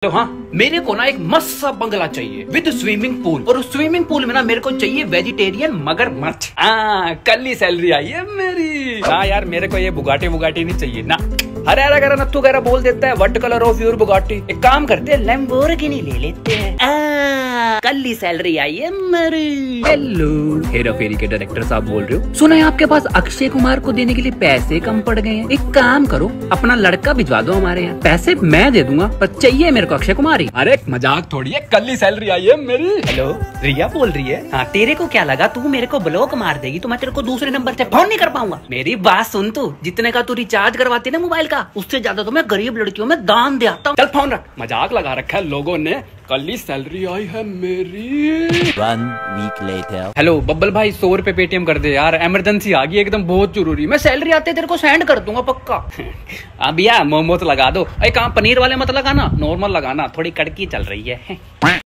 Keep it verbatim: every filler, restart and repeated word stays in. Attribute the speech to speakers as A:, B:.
A: तो हाँ, मेरे को ना एक मस्त सा बंगला चाहिए विद स्विमिंग पूल, और उस स्विमिंग पूल में ना मेरे को चाहिए वेजिटेरियन मगरमच्छ। हाँ, कल ही सैलरी आई है मेरी। हाँ यार, मेरे को ये बुगाटी बुगाटी नहीं चाहिए ना। अरे अरे अगर नत्थु वगैरह बोल देता है what colour of your Bugatti, एक काम करते हैं लैम्बोर्गिनी ले लेते हैं। आ, कल ही सैलरी आई है मेरी। हेलो, हेरा फेरी के डायरेक्टर साहब बोल रहे हो? सुना है आपके पास अक्षय कुमार को देने के लिए पैसे कम पड़ गए हैं। एक काम करो, अपना लड़का भिजवा दो हमारे यहाँ, पैसे मैं दे दूंगा, पर चाहिए मेरे को अक्षय कुमार ही। अरे मजाक थोड़ी है, कल ही सैलरी आई है मेरी। हेलो, रिया बोल रही है? हाँ, तेरे को क्या लगा तू मेरे को ब्लॉक मार देगी तो मैं तेरे को दूसरे नंबर से फोन नहीं कर पाऊंगा? मेरी बात सुन, तू जितने का तू रिचार्ज करवाती है ना मोबाइल का, उससे ज्यादा तो मैं गरीब लड़कियों में दान दे आता हूँ। चल फोन रख, मजाक लगा रखा है लोगों ने, कल ही सैलरी आई है मेरी।
B: One week later.
A: Hello Babbal भाई, सौ रुपए पेटीएम कर दे यार, इमरजेंसी आ गई एकदम, बहुत जरूरी। मैं सैलरी आते तेरे को सेंड कर दूंगा पक्का। अब यार मोमोज लगा दो। अरे कहाँ, पनीर वाले मत लगाना, नॉर्मल लगाना, थोड़ी कड़की चल रही है।